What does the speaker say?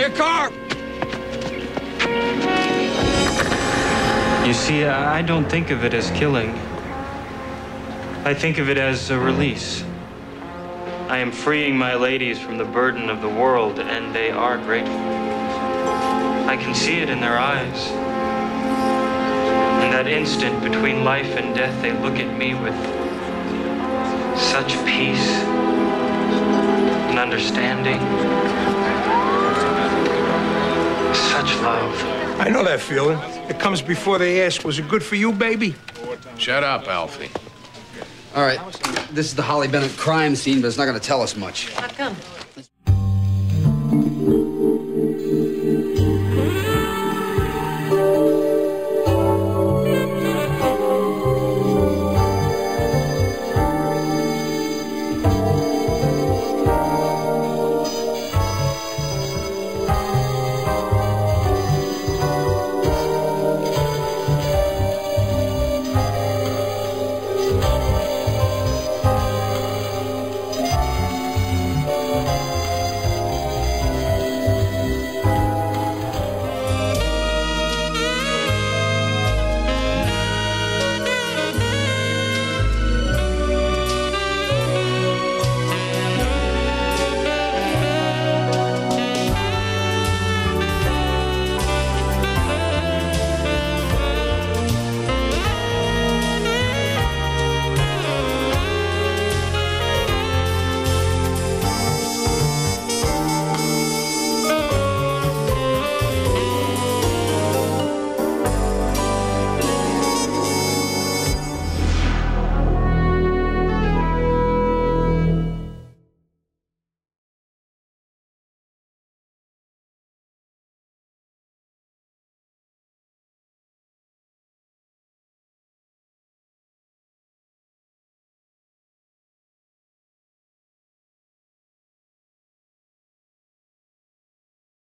your car! You see, I don't think of it as killing. I think of it as a release. I am freeing my ladies from the burden of the world, and they are grateful. I can see it in their eyes. In that instant between life and death, they look at me with such peace and understanding, such love. I know that feeling. It comes before they ask, was it good for you, baby? Shut up, Alfie. All right, this is the Holly Bennett crime scene, but it's not going to tell us much. How come?